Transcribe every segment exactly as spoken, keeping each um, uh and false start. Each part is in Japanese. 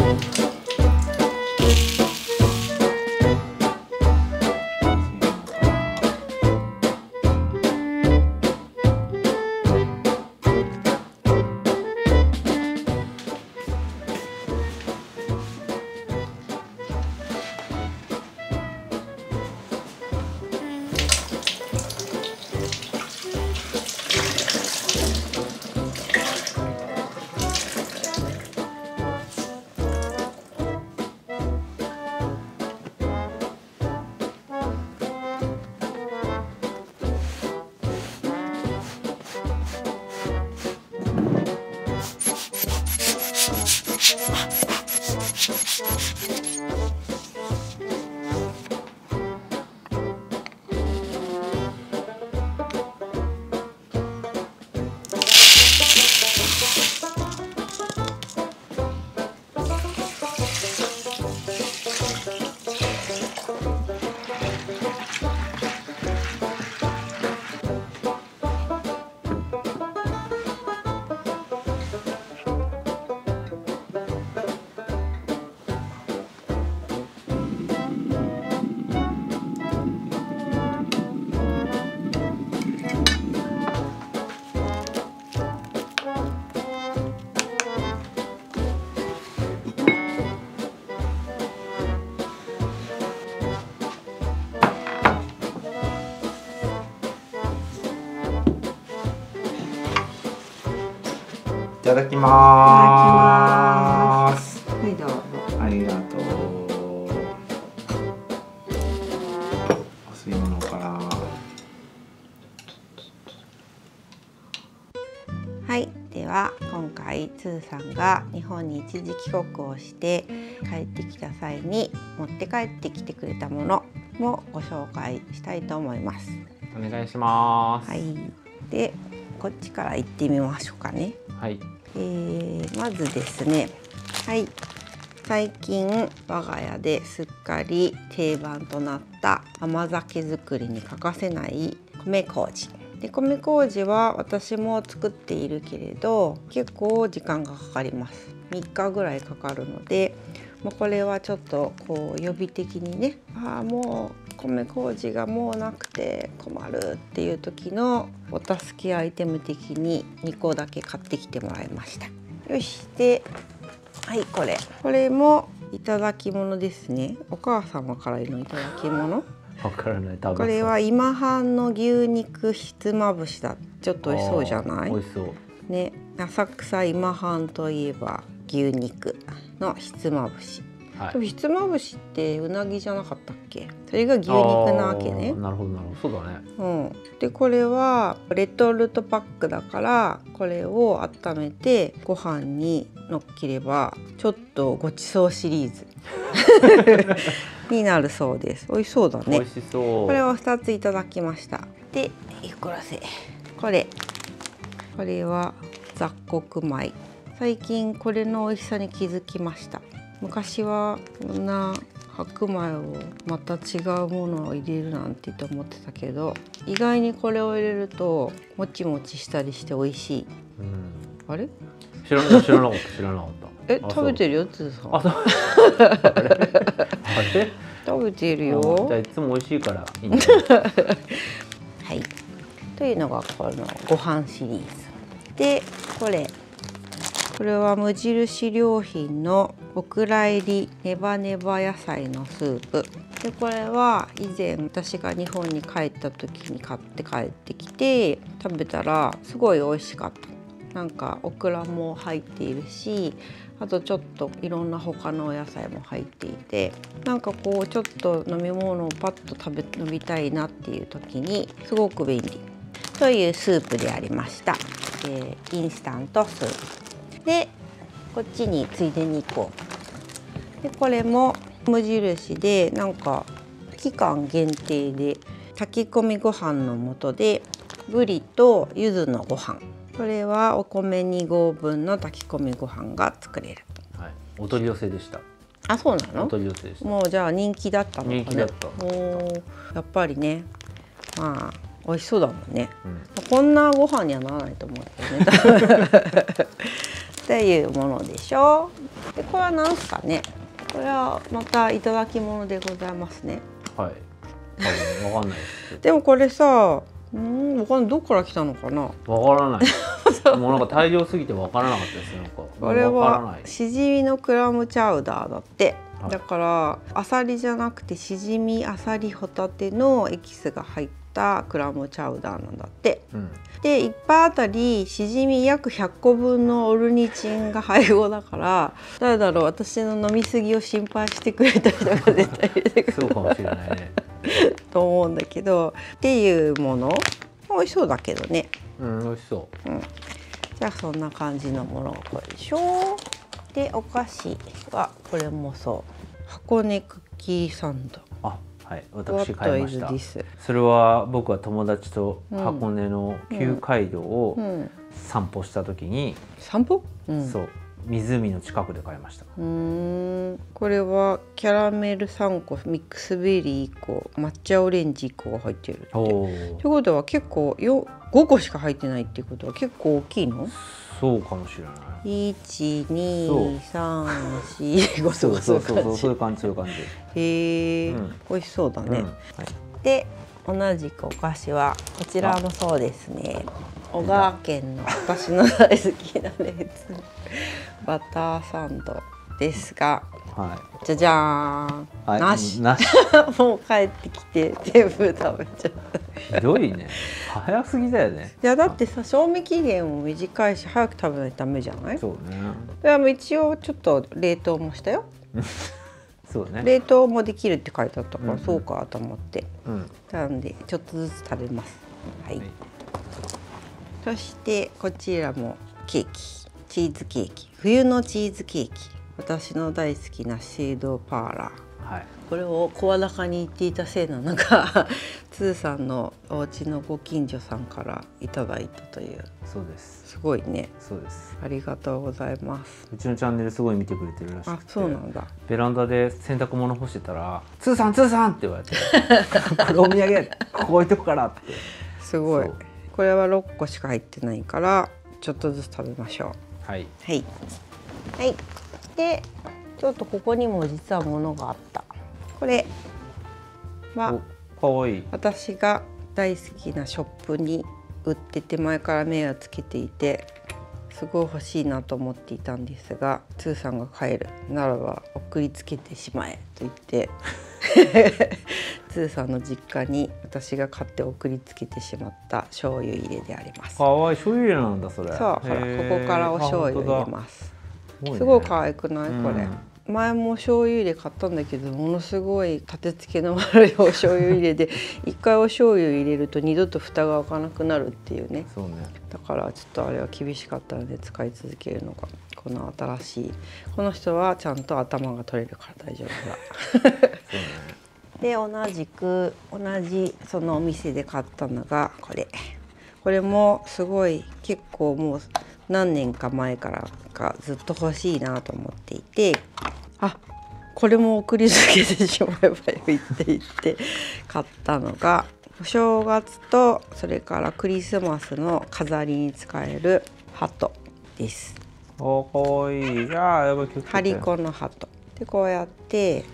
いただきまーす。 はい、どうぞ。 ありがとう。お吸い物から。 はい、では今回つーさんが日本に一時帰国をして帰ってきた際に持って帰ってきてくれたものもご紹介したいと思います。 お願いします。 はい、でこっちから行ってみましょうかね。 はい。 えー、まずですね、はい、最近我が家ですっかり定番となった甘酒作りに欠かせない米麹で、米麹は私も作っているけれど結構時間がかかります。みっかぐらいかかるので、もうこれはちょっとこう予備的にね、ああもう米麹がもうなくて困るっていう時のお助けアイテム的ににこだけ買ってきてもらいました。よし、で、はい、これこれもいただき物ですね。お母様からのいただき物。 わからない。 これは今半の牛肉ひつまぶしだ。ちょっと美味しそうじゃない？ 美味しそうね。浅草今半といえば牛肉のひつまぶし。はい、でもひつまぶしってうなぎじゃなかったっけ？それが牛肉なわけね。 なるほどなるほど、そうだね。 うん、でこれはレトルトパックだからこれを温めてご飯にのっければちょっとごちそうシリーズになるそうです。美味しそうだね。 美味しそう。 これをふたついただきました。でゆっくらせこれこれは雑穀米。最近これの美味しさに気づきました。昔はこんな白米をまた違うものを入れるなんてと思ってたけど、意外にこれを入れるともちもちしたりして美味しい。うん、あれ？ 知らなかった知らなかった知らなかった。 え、食べてるよつーさん。 あ、そう。あれ？あれ？ 食べてるよ。 じゃあいつも美味しいからいいね。 はい。というのがこのご飯シリーズで、これ。これは無印良品のお蔵入りネバネバ野菜のスープで、これは以前私が日本に帰った時に買って帰ってきて食べたらすごい美味しかった。なんかオクラも入っているし、あとちょっといろんな他のお野菜も入っていて、なんかこうちょっと飲み物をパッと食べ飲みたいなっていう時にすごく便利というスープでありました。えー、インスタントスープで、こっちについでに行こう。でこれも無印でなんか期間限定で炊き込みご飯の素でぶりと柚子のご飯。これはお米に合分の炊き込みご飯が作れる。 はい、お取り寄せでした。 あ、そうなの？ お取り寄せでした。 もうじゃあ人気だったのかね。 人気だった。 お、やっぱりね、まあ美味しそうだもんね。うん、こんなご飯にはならないと思うけどね。っていうものでしょ。 でこれは何すかね。これはまたいただき物でございますね。 はい。多分わかんないです。 でもこれさ、うん、わかんない、どこから来たのかな。 わからない。もうなんか大量すぎてわからなかったです。なんか。 これはしじみのクラムチャウダーだって。はい、だからあさりじゃなくてしじみ、あさり、ホタテのエキスが入ったクラムチャウダーなんだって。うん、でいっぱいあたりしじみ約ひゃっこぶんのオルニチンが配合だから、誰だろう、私の飲みすぎを心配してくれた人が絶対入れてくるそうかもしれないねと思うんだけど、っていうもの美味しそうだけどね。 うん、美味しそう、うん、 じゃあそんな感じのものがこれでしょ。でお菓子はこれもそう箱根クッキーサンド。 あ、はい、私買いました。それは僕は友達と箱根の旧街道を散歩した時に、 散歩、うん、 そう湖の近くで買いました。 うーん、これはキャラメルさんこ、ミックスベリーいっこ、抹茶オレンジいっこが入ってるって。ということは結構よごこしか入ってないっていうことは結構大きいの？ そうかもしれない。 いち、に、さん、し、ごとかそういう感じ。 そういう感じ、そういう感じ。 へえ、うん、美味しそうだね。うん、はい、で同じくお菓子はこちらもそうですね。小川県の私の大好きなレーズンバターサンドですが、はい、じゃじゃーん、はい、なしなしもう帰ってきて全部食べちゃった。 ひどいね。早すぎだよね。 いやだってさ、賞味期限も短いし早く食べないとダメじゃない。 そうね。 でも一応ちょっと冷凍もしたよ。 そうね。 冷凍もできるって書いてあったから、うんうん、そうかと思って、うん、なんでちょっとずつ食べます。はい、はい、そしてこちらもケーキ、チーズケーキ、冬のチーズケーキ、私の大好きなシェードパーラー、はい、これを声高に言っていたせいなのかツーさんのお家のご近所さんからいただいたという。 そうです。 すごいね。 そうです。 ありがとうございます。 うちのチャンネルすごい見てくれてるらしくて。 あ、そうなんだ。 ベランダで洗濯物干してたら「ツーさんツーさん!」って言われて「これお土産ここ置いとくから」って。 すごい。これはろっこしか入ってないからちょっとずつ食べましょう。 はいはいはい。でちょっとここにも実は物があった。これはかわいい。 私が大好きなショップに売ってて前から目をつけていてすごい欲しいなと思っていたんですが、ツーさんが帰るならば送りつけてしまえと言ってツーさんの実家に私が買って送りつけてしまった醤油入れであります。 かわいい。醤油入れなんだそれ。 そう、ほらここからお醤油入れます。すごい可愛くないこれ、うん、前も醤油入れ買ったんだけどものすごい立て付けの悪いお醤油入れで一回お醤油入れると二度と蓋が開かなくなるっていうね。 そうね。だからちょっとあれは厳しかったので使い続けるのがこの新しい。この人はちゃんと頭が取れるから大丈夫だ。そうね。で同じく同じそのお店で買ったのがこれ。これもすごい結構もう何年か前からかずっと欲しいなと思っていて、あ、これも送りつけてしまえばよいって言って買ったのがお正月とそれからクリスマスの飾りに使える鳩です。 お、かわいい。じゃあやばい、 張り子の鳩でこうやって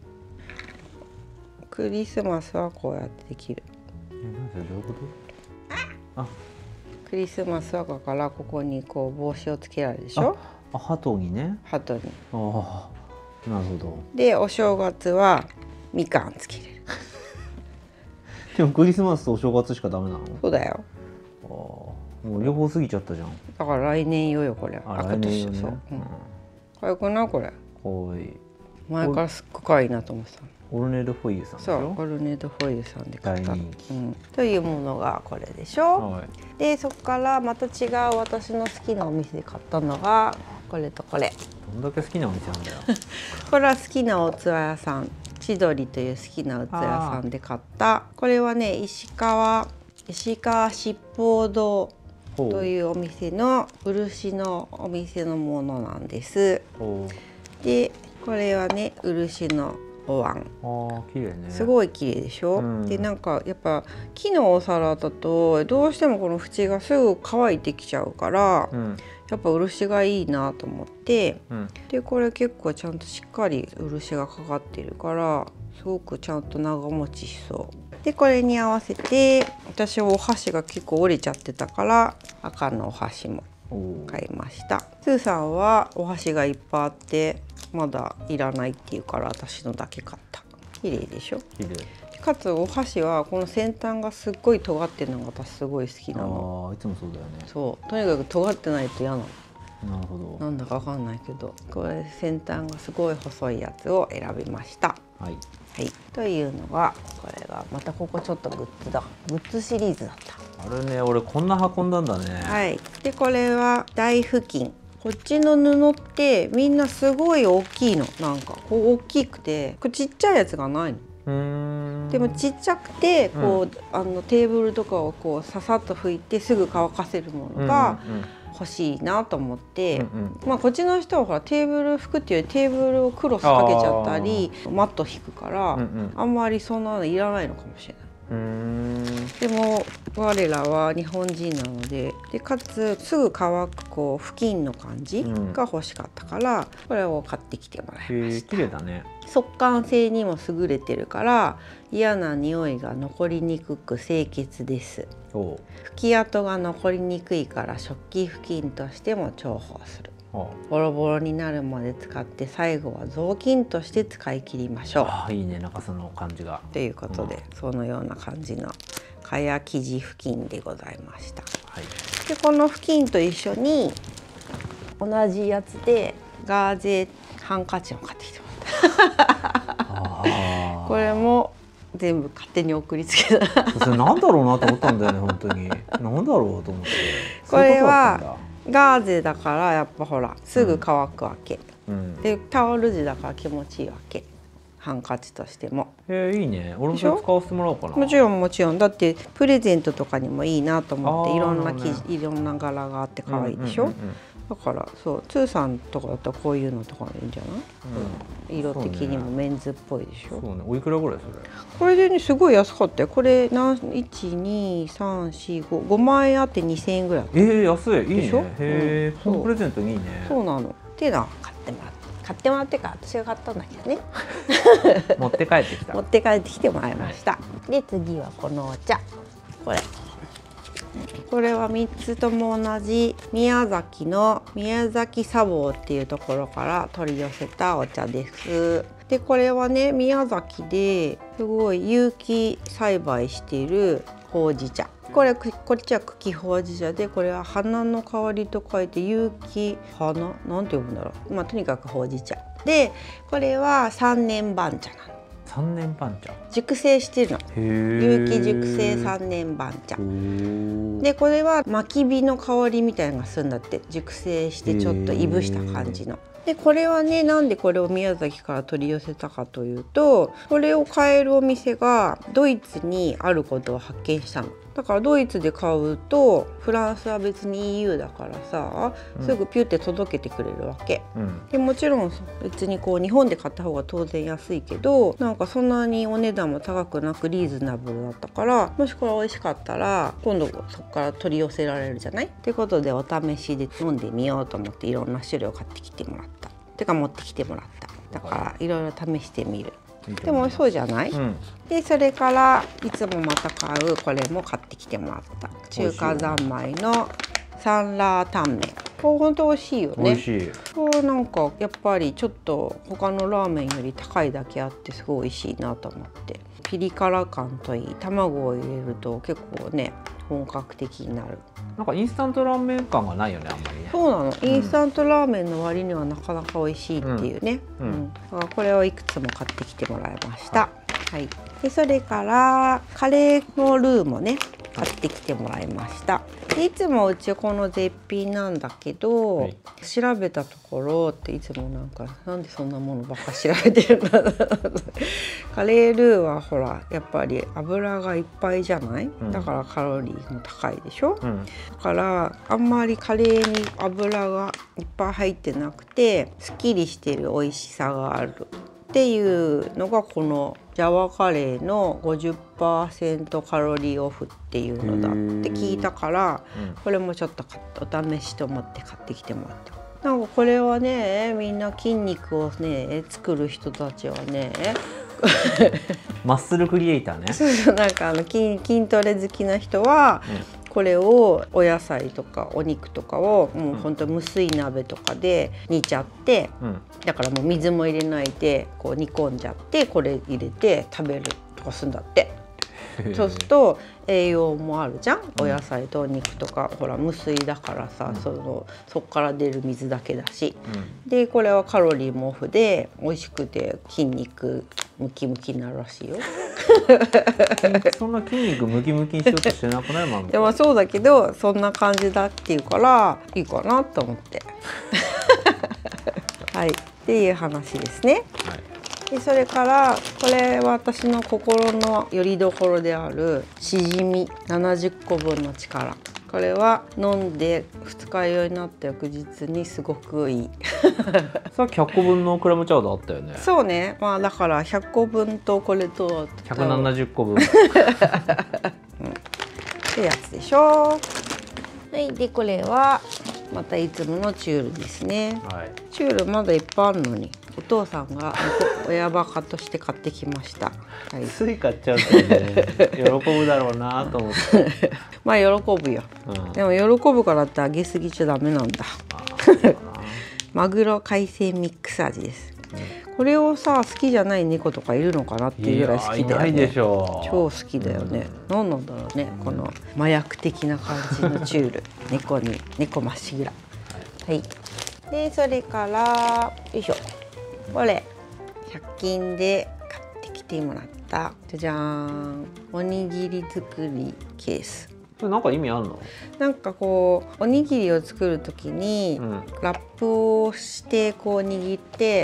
クリスマスはこうやってできる。 え、なんでどういうこと？あ、 クリスマスはだからここにこう帽子をつけられるでしょ。 あ、鳩にね。 鳩に。 ああ、なるほど。 でお正月はみかんつけれる。 でもクリスマスとお正月しかダメなの？ そうだよ。 ああ、もう両方過ぎちゃったじゃん。 だから来年よよこれ。 あ、来年よね。そう。うん。 可愛くないこれ？ 可愛い。 前からすっごく可愛いなと思ってた。 オルネード・フォイユさんでしょ。そう、 オルネード・フォイユさんで買った。 大人気、 うん、というものがこれでしょ。はい、でそこからまた違う私の好きなお店で買ったのがこれとこれ。 どんだけ好きなお店なんだよ。 これは好きなおつわ屋さん、千鳥という好きなおつわ屋さんで買った。これはね石川石川七宝堂というお店の漆のお店のものなんです。でこれはね漆のお椀。 ああ、綺麗ね。 すごい綺麗でしょ。うん、でなんかやっぱ木のお皿だとどうしてもこの縁がすぐ乾いてきちゃうから、うん、 やっぱ漆がいいなと思って、 うん、 でこれ結構ちゃんとしっかり漆がかかってるからすごくちゃんと長持ちしそう。でこれに合わせて私はお箸が結構折れちゃってたから赤のお箸も買いました。スーさんはお箸がいっぱいあってまだいらないっていうから私のだけ買った。綺麗でしょ。 綺麗。 かつお箸はこの先端がすっごい尖ってるのが私すごい好きなの。 ああ、いつもそうだよね。 そう、とにかく尖ってないと嫌なの。 なるほど。 なんだかわかんないけど、これ先端がすごい細いやつを選びました。 はい。 はい、というのがこれがまたここちょっとグッズだ。グッズシリーズだった。 あれね、俺こんな運んだんだね。 はい。でこれは大布巾。こっちの布ってみんなすごい大きいの。なんかこう大きくて、これちっちゃいやつがないの。 うーん、 でもちっちゃくてこう、 うん、 あのテーブルとかをこうささっと拭いてすぐ乾かせるものが欲しいなと思って、うんうん、まあこっちの人はほらテーブル拭くっていうよりテーブルをクロスかけちゃったりマット引くから、うんうん、あんまりそんなのいらないのかもしれない。 うーん、 でも我らは日本人なので、でかつすぐ乾くこう布巾の感じが欲しかったから、うん、これを買ってきてもらいました。 綺麗だね。 速乾性にも優れてるから嫌な匂いが残りにくく清潔です。拭き跡が残りにくいから食器布巾としても重宝する。ボロボロになるまで使って最後は雑巾として使い切りましょう。 ああ、いいね、なんかその感じが。 ということで、うん、そのような感じの蚊帳生地布巾でございました。はい、でこの布巾と一緒に同じやつでガーゼハンカチを買ってきてもらった。これも全部勝手に送りつけた。 それなんだろうなと思ったんだよね本当に。なんだろうと思って。 これはガーゼだからやっぱほらすぐ乾くわけ、うん、でタオル地だから気持ちいいわけ、ハンカチとしても。 へえ、いいね。俺もそれ使わせてもらおうかな。 もちろんもちろん、だってプレゼントとかにもいいなと思って、いろんな生地、ね、いろんな柄があって可愛いでしょ。だからそうツーさんとかだったらこういうのとかいいんじゃない、うん、色的にもメンズっぽいでしょ。 そうね。おいくらぐらいそれ？ これでねすごい安かったよ。これ何いちにさんしご ごまん円あってにせんえんぐらい。 えー、安い。いいね。へえ、うん、プレゼントいいね。 そうなの。っていうのは買ってもらった買ってもらってから私が買ったんだけどね。 持って帰ってきた。 持って帰ってきてもらいました。はい、で次はこのお茶。これ。これはみっつとも同じ宮崎の宮崎茶房っていうところから取り寄せたお茶です。でこれはね宮崎ですごい有機栽培しているほうじ茶。これこっちは茎ほうじ茶で、これは花の香りと書いて有機花なんて呼ぶんだろう。まあとにかくほうじ茶で、これはさんねん番茶なの。 さんねん番茶。 熟成してるの。有機熟成さんねん番茶。でこれはまき火の香りみたいなのがするんだって。熟成してちょっといぶした感じの。でこれはね、なんでこれを宮崎から取り寄せたかというと、これを買えるお店がドイツにあることを発見したの。だからドイツで買うとフランスは別に イーユー だからさ、すぐピュって届けてくれるわけ、うん、でもちろん別にこう日本で買った方が当然安いけど、なんかそんなにお値段も高くなくリーズナブルだったから、もしこれ美味しかったら今度そこから取り寄せられるじゃないってことで、お試しで飲んでみようと思っていろんな種類を買ってきてもらった。てか持ってきてもらった。だからいろいろ試してみる。でもそうじゃない、うん、でそれからいつもまた買うこれも買ってきてもらった。中華三昧のサンラータンメン。これほんと美味しいよね。 美味しい。 これなんかやっぱりちょっと他のラーメンより高いだけあってすごい美味しいなと思って。ピリ辛感といい、卵を入れると結構ね本格的になる。 なんかインスタントラーメン感がないよね、あんまりね。 そうなの、インスタントラーメンの割にはなかなか美味しいっていうね、うんうん、だからこれをいくつも買ってきてもらいました。はい、でそれからカレーのルーもね買ってきてもらいました。でいつもうちこの絶品なんだけど、はい、調べたところっていつもなんかなんでそんなものばっか調べてるんだカレールーはほらやっぱり油がいっぱいじゃない、うん、だからカロリーも高いでしょ、うん、だからあんまりカレーに油がいっぱい入ってなくてすっきりしてる美味しさがあるっていうのがこのジャワカレーの ごじゅっパーセント カロリーオフっていうのだって聞いたから、うん、これもちょっとお試しと思って買ってきてもらって、なんかこれはね、みんな筋肉をね作る人たちはねマッスルクリエイターね。 そうそう、なんかあの 筋, 筋トレ好きな人は、うん、これをお野菜とかお肉とかをもうほんと無水鍋とかで煮ちゃって、うん、だからもう水も入れないでこう煮込んじゃってこれ入れて食べるとかするんだって。そうすると栄養もあるじゃん、お野菜とお肉とか、ほら無水だからさ、うん、そのそこから出る水だけだし、うん、でこれはカロリーもオフで美味しくて筋肉ムキムキになるらしいよそんな筋肉ムキムキにしようとしてなくない？マミコ。 でもそうだけどそんな感じだっていうからいいかなと思ってはいっていう話ですね。はい、でそれからこれは私の心の拠り所であるしじみななじゅっこぶんの力。これは飲んで二日酔いになった翌日にすごくいいさっきひゃっこぶんのクラムチャウダーあったよね。 そうね、まあだからひゃっこぶんとこれとひゃくななじゅっこぶん、うん、 ってやつでしょ。はい、でこれはまたいつものチュールですね。はい、チュールまだいっぱいあるのにお父さんが親バカとして買ってきました。 はい、つい買っちゃうとね喜ぶだろうなと思ってまあ喜ぶよ、うん、でも喜ぶからってあげすぎちゃダメなんだマグロ海鮮ミックス味です、うん、これをさ好きじゃない猫とかいるのかなっていうぐらい好きだよね。いや、いないでしょう。超好きだよね、うん、何なんだろうね、うん、この麻薬的な感じのチュール猫に猫まっしぐら。はい、はい、でそれからよいしょ、これひゃく均で買ってきてもらったじゃじゃーん、おにぎり作りケース。 これなんか意味あるの？ なんかこうおにぎりを作る時に、うん、ラップをしてこう握って、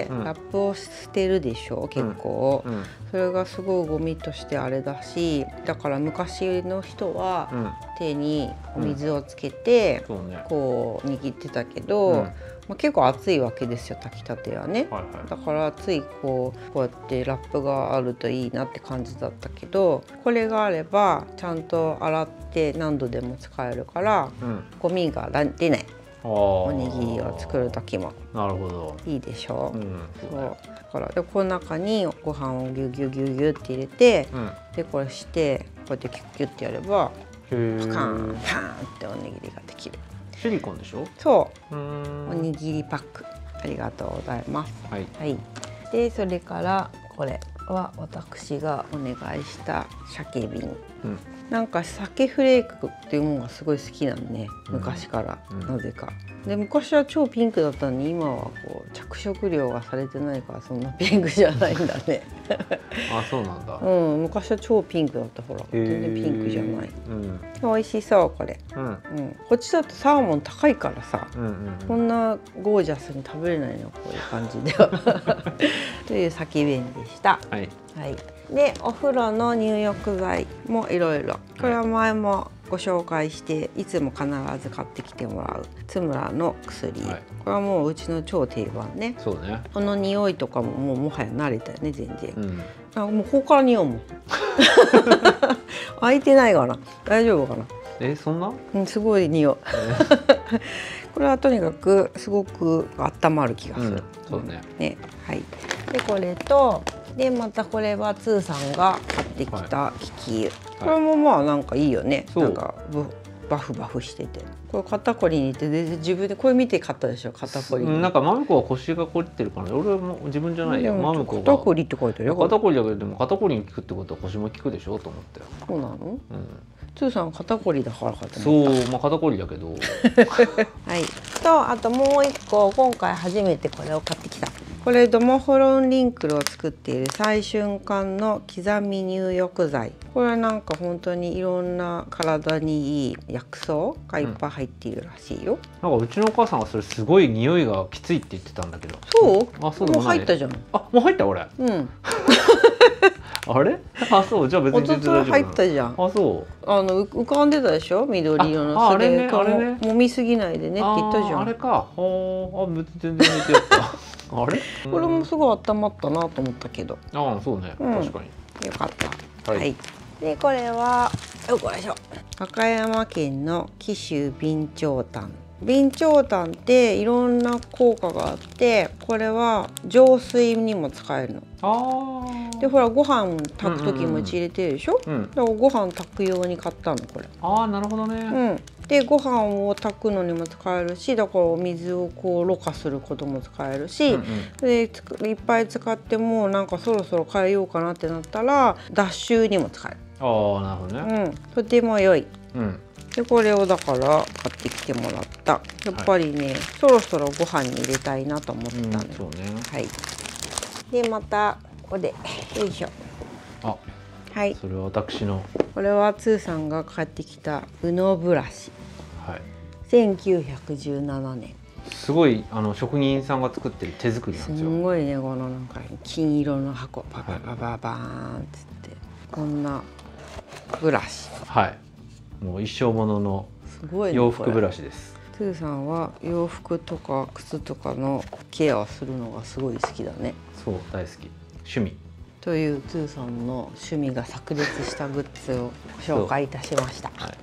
うん、ラップを捨てるでしょ結構、うんうん、それがすごいゴミとしてあれだし、だから昔の人は手にお水をつけて、こう握ってたけど、まあ、結構熱いわけですよ炊きたてはね、はいはい、だからついこうこうやってラップがあるといいなって感じだったけど、これがあればちゃんと洗って何度でも使えるから、うん、ゴミが出ない。おにぎりを作る時もなるほどいいでしょ、うん、そうだからでこの中にご飯をギュギュギュギュって入れて、うん、でこれしてこうやってキュッキュッってやればパカーンパーンっておにぎりができる。 シリコンでしょ？そう、 おにぎりパックありがとうございます。はい、はい、でそれからこれは私がお願いした鮭瓶、うん、なんか鮭フレークっていうものがすごい好きなのね、昔から、うん、なぜか。で昔は超ピンクだったのに今はこう着色料がされてないからそんなピンクじゃないんだねあ、そうなんだ。 うん、昔は超ピンクだった。ほら全然ピンクじゃない、うん、美味しそうこれ、うんうん、こっちだとサーモン高いからさ、うんうんうん、こんなゴージャスに食べれないのこういう感じではという鮭弁でした。はい、はい、でお風呂の入浴剤もいろいろ、これは前もご紹介していつも必ず買ってきてもらうツムラの薬、はい、これはもううちの超定番ね。そうね、この匂いとかももうもはや慣れたよね全然、うん、あもうここから匂うもん開いてないかな、大丈夫かな。 えそんな、 うん、すごい匂うこれはとにかくすごく温まる気がする、うん、そうね、ね、はい、でこれとでまたこれはツーさんが買ってきたキキ油、はい、これもまあなんかいいよね、なんかバフバフしてて、これ肩こりにって自分でこれ見て買ったでしょ、肩こりに。 なんかマミコは腰が凝ってるから、ね、俺も自分じゃないよ、マミコが肩こりって書いてあるよ。 肩こりだけど、でも肩こりに効くってことは腰も効くでしょと思ったよ。 そうなの？うん、ツーさん肩こりだからかと思った。そう、まあ肩こりだけどはいとあともう一個今回初めてこれを買ってきた。これドモホロンリンクルを作っている最瞬間の刻み入浴剤。これはなんか本当にいろんな体にいい薬草がいっぱい入っているらしいよ、 うん、なんかうちのお母さんはそれすごい匂いがきついって言ってたんだけど。 そう？あ、そうもう入ったじゃん。 あ、もう入った俺。うんあれ？あ、そう、じゃあ別に全然大丈夫なの。 入ったじゃん。 あ、そう。 あの浮かんでたでしょ、緑色の。 あ、あれね、あれね。 揉みすぎないでねって言ったじゃん。 あ、あれか。あ、別に全然似てたあれ？ これもすごい温まったなと思ったけど。 ああ、そうね、 うん、 確かに。 よかった。はい。 はい、 でこれはよっこいしょ。和歌山県の紀州備長炭。備長炭っていろんな効果があって、これは浄水にも使えるの。 あでほらご飯炊く時もうち入れてるでしょ、 うんうんうん、 だからご飯炊く用に買ったのこれ。 ああ、なるほどね。 うんでご飯を炊くのにも使えるし、だからお水をこうろ過することも使えるし、うんうん、でいっぱい使ってもなんかそろそろ変えようかなってなったら脱臭にも使える。 ああ、なるほどね。 うん、とても良い。 うん、 でこれをだから買ってきてもらった。やっぱりね、はい、そろそろご飯に入れたいなと思ってたの、うん、 そうね。 はい。でまたここでよいしょ。 あ、はい。それは私の。 これはつーさんが買ってきたウノブラシ。はい。せんきゅうひゃくじゅうななねん。 すごいあの職人さんが作ってる手作りなんですよ。 すごいね、このなんか金色の箱パパパパパーンっつって、こんなブラシ。 はい。もう一生ものの洋服ブラシです。 つーさんは洋服とか靴とかのケアをするのがすごい好きだね。 そう、大好き。趣味。 というつーさんの趣味が炸裂したグッズを紹介いたしました。はい、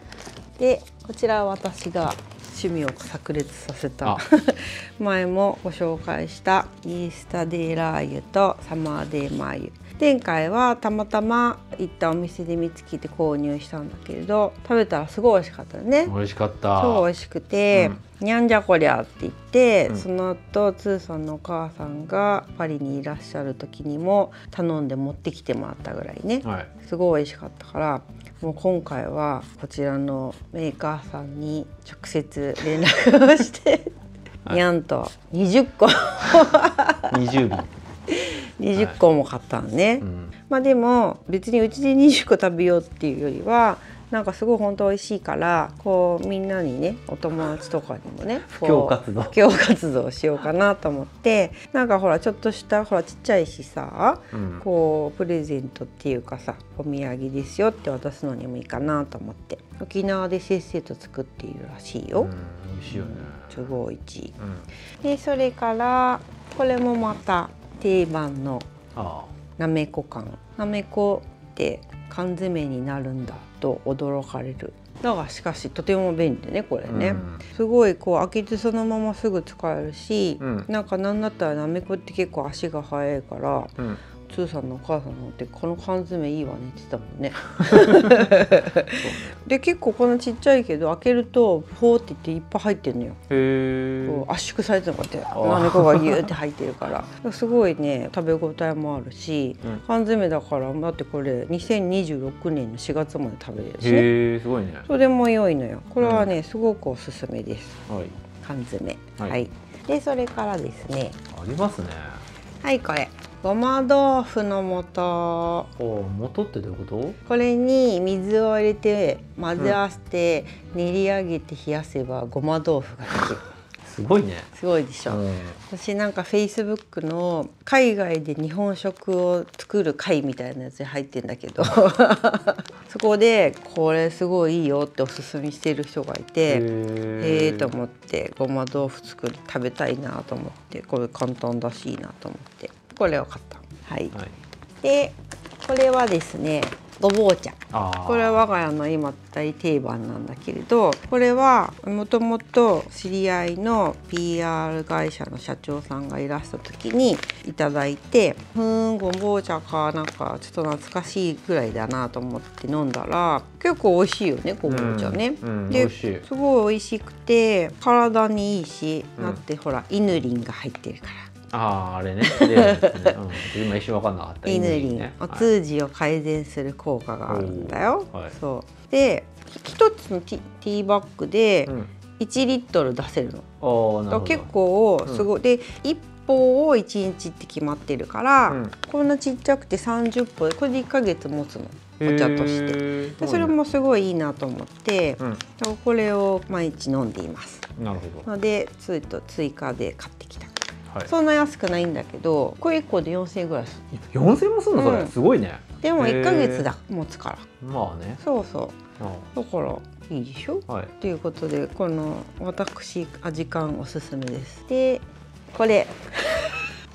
でこちらは私が趣味を炸裂させた前もご紹介したイースタデーラー油とサマーデーマー油。前回はたまたま行ったお店で見つけて購入したんだけれど、食べたらすごい美味しかったね。 美味しかった。 超美味しくて、うん、にゃんじゃこりゃって言って、うん、その後つーさんのお母さんがパリにいらっしゃる時にも頼んで持ってきてもらったぐらいね、はい、すごい美味しかったから、もう今回はこちらのメーカーさんに直接連絡をしてにゃんとにじゅっこにじゅうびんにじゅっこも買ったのね、はい、うん、まあでも別にうちでにじゅっこ食べようっていうよりは、なんかすごい本当美味しいから、こうみんなにね、お友達とかにもね、 布教活動布教活動しようかなと思って、なんかほらちょっとしたほらちっちゃいしさ、うん、こうプレゼントっていうかさ、お土産ですよって渡すのにもいいかなと思って、沖縄でせっせと作っているらしいよ。うん、 美味しいよね。 すごい美味しい。うん、でそれからこれもまた定番のなめこ缶。なめこって缶詰になるんだと驚かれる。だがしかしとても便利でね、これね、うん、すごいこう開けてそのまますぐ使えるし、うん、なんかなんだったらなめこって結構足が速いから、うん、つーさんのお母さんのってこの缶詰いいわねって言ってたもんね。で結構こんなちっちゃいけど開けるとポーっていっていっぱい入ってるのよ。へこう圧縮されてるのこうやってなめこがギューって入ってるからすごいね、食べ応えもあるし、うん、缶詰だからだってこれにせんにじゅうろくねんのしがつまで食べれるしね。 へー、すごいね。 とても良いのよ。これはね、うん、すごくおすすめです。はい、缶詰。はい、はい、でそれからですね。 ありますね。 はい、これ。ごま豆腐の素。 お、素ってどういうこと？ これに水を入れて混ぜ合わせて、うん、練り上げて冷やせばごま豆腐ができる。 すごいね。 すごいでしょ。うん、私なんかフェイスブックの海外で日本食を作る会みたいなやつに入ってんだけどそこでこれすごいいいよっておすすめしてる人がいて、へえーと思ってごま豆腐作る食べたいなと思って、これ簡単だしいいなと思ってこれを買った。はい。はい、でこれはですね、ごぼう茶。これは我が家の今大定番なんだけれど、これはもともと知り合いの ピーアール 会社の社長さんがいらした時にいただいて、ふーんごぼう茶か、なんかちょっと懐かしいぐらいだなと思って飲んだら結構美味しいよね、ごぼう茶ね。うんうん、ですごい美味しくて体にいいし、うん、だってほらイヌリンが入ってるから。 ああ、あれね。ね、うん、今一瞬分かんなかった。 イヌリン、ね、お通じを改善する効果があるんだよ。はい、そうで一つのティ、ティーバッグでいちリットル出せるの。うん、結構すごい、うん、でいっぽんをいちにちって決まってるから、うん、こんなちっちゃくてさんじゅっぽん、これでいっかげつ持つの。お茶として。でそれもすごいいいなと思って、うん、これを毎日飲んでいます。 なるほど。 のでついと追加で買ってきた。はい、そんな安くないんだけど、これいっこでよんせんえんぐらいする。よんせんえんもするのそれ、うん、すごいね。 でもいっかげつだ持つから。 まあね。 そうそう。だからいいでしょ。はい、ということでこの私味缶おすすめです。でこれ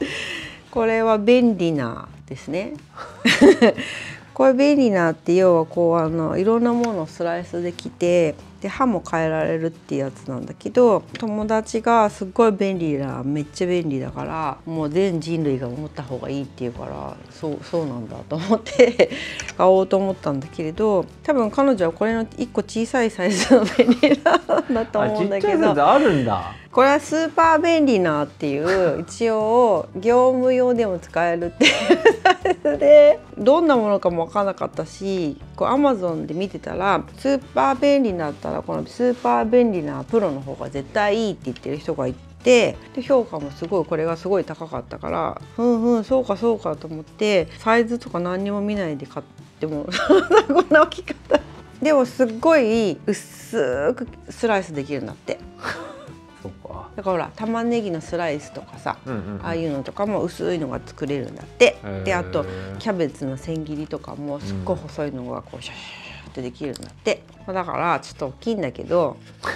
これは便利なですね。これ便利なって要はこうあのいろんなものをスライスできて、で刃も変えられるっていうやつなんだけど、友達がすっごい便利な、めっちゃ便利だからもう全人類が持った方がいいっていうから、そうそうなんだと思って買おうと思ったんだけれど、多分彼女はこれのいっこ小さいサイズの便利なんだと思うんだけど、 ちっちゃいサイズあるんだ。 これはスーパー便利なっていう一応業務用でも使えるっていうサイズで、どんなものかも分からなかったし、こう アマゾン で見てたらスーパー便利だったらこのスーパー便利なプロの方が絶対いいって言ってる人がいて、で評価もすごいこれがすごい高かったから、ふんふんそうかそうかと思ってサイズとか何にも見ないで買ってもこんな大きかったでもすっごい薄くスライスできるんだって。だからほら玉ねぎのスライスとかさ、うんうんうん、ああいうのとかも薄いのが作れるんだって。であとキャベツの千切りとかもすっごい細いのがこうシャシャってできるんだって、うん、だからちょっと大きいんだけど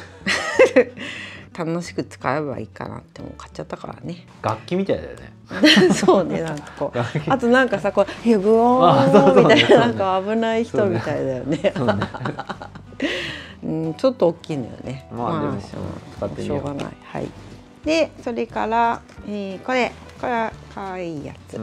楽しく使えばいいかなってもう買っちゃったからね。 楽器みたいだよね。 そうね、なんかこうあとなんかさこうブオーンみたいな、なんか危ない人みたいだよね。うん、ちょっと大きいのよね。 まあでも使ってみよう。 しょうがない。はい。でそれから、えー、これこれは可愛いやつ。はい。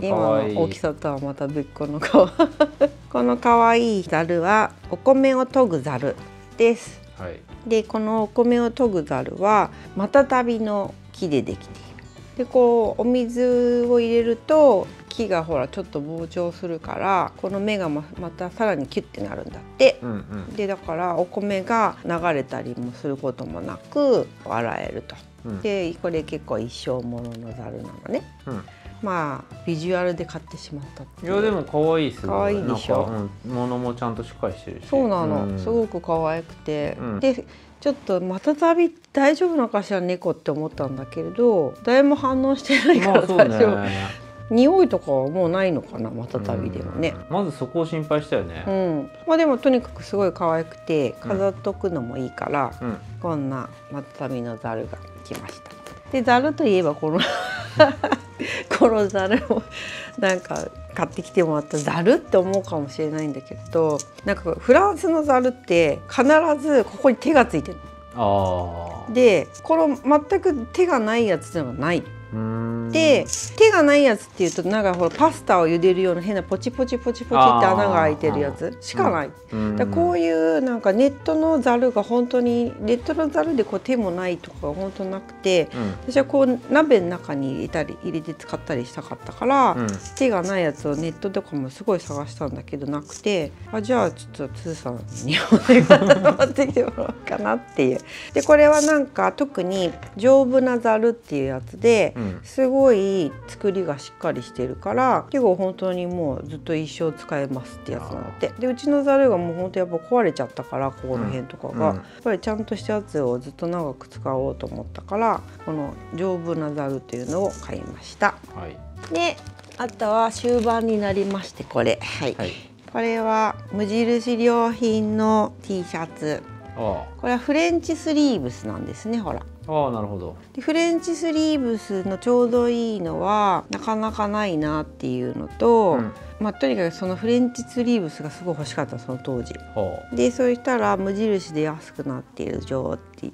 今の大きさとはまた別個の顔。この可愛いざるはお米を研ぐざるです。はい。でこのお米を研ぐざるはマタタビの木でできている。でこうお水を入れると木がほらちょっと膨張するから、この芽が ま, またさらにキュッてなるんだって、うんうん、でだからお米が流れたりもすることもなく洗えると、うん、でこれ結構一生もののざるなのね、うん、まあビジュアルで買ってしまったっていう。 いやでも可愛いすごい。 可愛いでしょ。 うん、物もちゃんとしっかりしてるし。 そうなの、うん、すごく可愛くて、うん、でちょっとマタタビ大丈夫なのかしら猫って思ったんだけれど、誰も反応してないから大丈夫。匂いとかはもうないのかな、マタタビでもね。 まずそこを心配したよね。 うん、まあでもとにかくすごい可愛くて飾っとくのもいいから、うん、こんなマタタビのざるが来ました。でざるといえばこのこのざるもなんか買ってきてもらったざるって思うかもしれないんだけど、なんかフランスのざるって必ずここに手がついてる。あでこの全く手がないやつではない。で手がないやつっていうとなんかほらパスタを茹でるような変なポチポチポチポチって穴が開いてるやつしかない。だこういうなんかネットのざるが本当にネットのざるでこう手もないとかが本当なくて、うん、私はこう鍋の中に入れたり入れて使ったりしたかったから、うん、手がないやつをネットとかもすごい探したんだけどなくて、あじゃあちょっとつーさんに持ってきてもらおうかなっていう。でこれはなんか特に丈夫なざるっていうやつで、うん、すごい作りがしっかりしてるから結構本当にもうずっと一生使えますってやつなんで、でうちのざるがもう本当やっぱ壊れちゃったから、ここの辺とかが、うん、やっぱりちゃんとしたやつをずっと長く使おうと思ったから、この丈夫なざるっていうのを買いました。はい、であとは終盤になりまして、これ、はい、はい、これは無印良品の T シャツ。これはフレンチスリーブスなんですね、ほら。 ああ、なるほど。 でフレンチスリーブスのちょうどいいのはなかなかないなっていうのと、うん、まあ、とにかくそのフレンチスリーブスがすごい欲しかった、その当時。でそうしたら無印で安くなっている情って言って、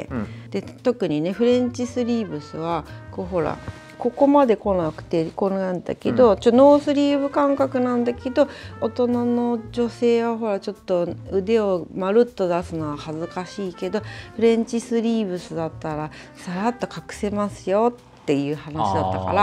うん、で特にねフレンチスリーブスはこうほらここまで来なくてこれなんだけど、うん、ちょノースリーブ感覚なんだけど、大人の女性はほらちょっと腕をまるっと出すのは恥ずかしいけど、フレンチスリーブスだったらさらっと隠せますよっていう話だったから、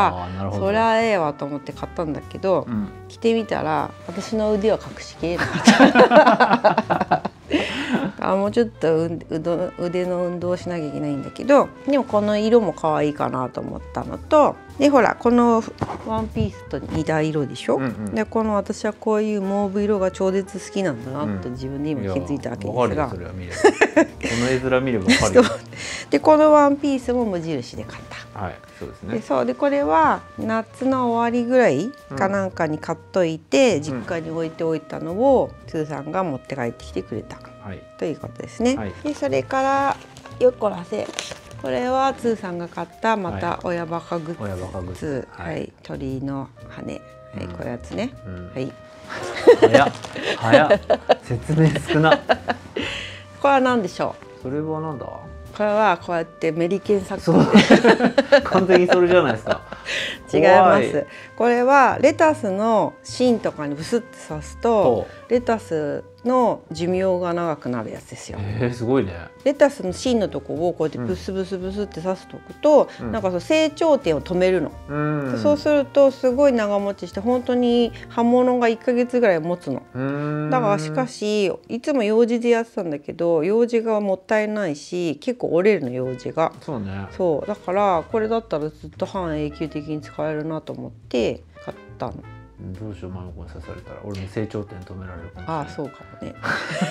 そりゃええわと思って買ったんだけど、うん、着てみたら私の腕は隠しきれなかったあもうちょっと腕の運動をしなきゃいけないんだけど、でもこの色も可愛いかなと思ったのと、でほらこのワンピースと似た色でしょ、うんうん、でこの私はこういうモーブ色が超絶好きなんだなって自分で今気づいたわけですが、うん、この絵面見れば分かるよでこのワンピースも無印で買った。 はい、そうですね。 でそうでこれは夏の終わりぐらいかなんかに買っといて、うん、実家に置いておいたのをつーさんが持って帰ってきてくれた、はい、ということですね。はい、でそれからよっこらせこれはつーさんが買ったまた親バカグッズ、 親バカグッズ、 はい、鳥の羽、はい、こういうやつね、はい。 早っ早っ、説明少な。 これは何でしょう。それはなんだ。 これはこうやってメリケンサック。 完全にそれじゃないですか。 違います。これはレタスの芯とかにブスって刺すとレタスの寿命が長くなるやつですよ。 えー、すごいね。 レタスの芯のとこをこうやってブスブスブスって刺すとくと、うん、なんかそう成長点を止めるの。うん、そうするとすごい長持ちして本当に葉物がいっかげつぐらい持つの。だからしかしいつもようじでやってたんだけど、ようじがもったいないし結構折れるのようじが。 そうね。 そうだからこれだったらずっと半永久的に使えるなと思って買ったの。 どうしよう、ママ子に刺されたら俺の成長点止められるかもしれない。 ああ、そうかもね。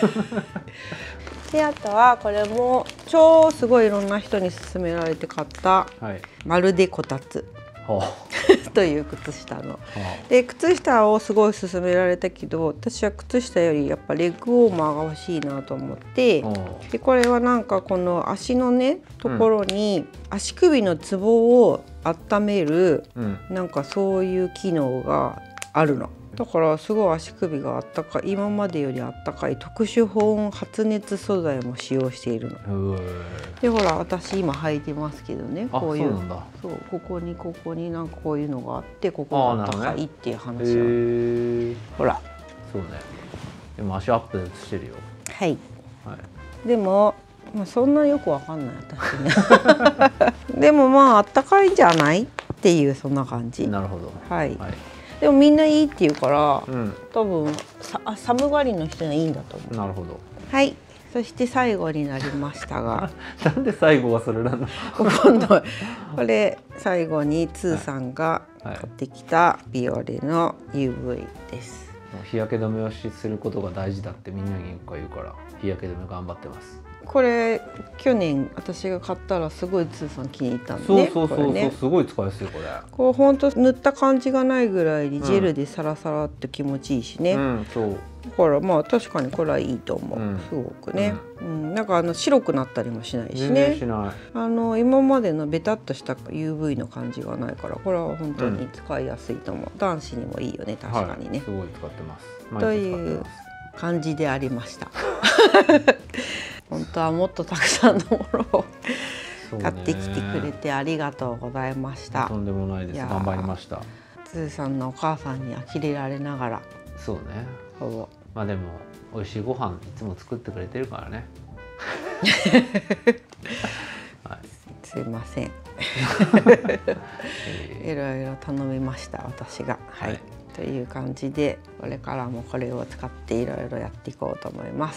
であとはこれも超すごいいろんな人に勧められて買った、はい、まるでこたつ、はあ、という靴下の。はあ、で靴下をすごい勧められたけど、私は靴下よりやっぱレッグウォーマーが欲しいなと思って、はあ、でこれはなんかこの足のねところに、うん、足首のツボを温める、うん、なんかそういう機能があるの。だからすごい足首があったかい、今までよりあったかい特殊保温発熱素材も使用しているの。でほら私今履いてますけどね、こういう、そうここにここになんかこういうのがあって、ここがあったかいっていう話は、ね、ほらそうね。でも足アップしてるよ。 はい、はい、でも、まあ、そんなよくわかんない私ね。でもまああったかいんじゃないっていう、そんな感じ。 なるほど。 はい、はい、でもみんないいって言うから、うん、多分さ寒がりの人にはいいんだと思う。 なるほど。 はい、そして最後になりましたがなんで最後はそれなの。 今度これ最後につーさんが買ってきたビオレの ユーブイ です。 もう日焼け止めをすることが大事だってみんなに言うから日焼け止め頑張ってます。 これ去年私が買ったらすごいつーさん気に入ったんでね。 そうそうそうそう、ね、すごい使いやすいこれ。 こう本当塗った感じがないぐらいにジェルでサラサラって気持ちいいしね。うん、そうだからまあ確かにこれはいいと思う、うん、すごくね、うんうん、なんかあの白くなったりもしないしね。しない。あの今までのベタっとした ユーブイ の感じがないから、これは本当に使いやすいと思う、うん、男子にもいいよね確かにね、はい、 すごい使ってます。 という感じでありました。本当はもっとたくさんのものを買ってきてくれてありがとうございました。 とんでもないです。頑張りました。 つーさんのお母さんに呆れられながら。 そうね。まあでも美味しいご飯いつも作ってくれてるからね。 はい、すいません。いろいろ頼みました私が。はい。はい、という感じでこれからもこれを使っていろいろやっていこうと思います。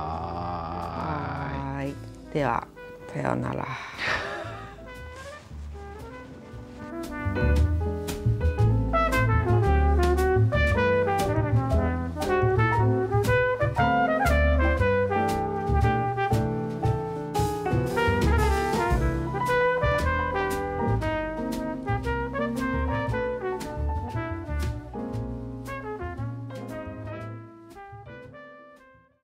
はーい。ではさようなら。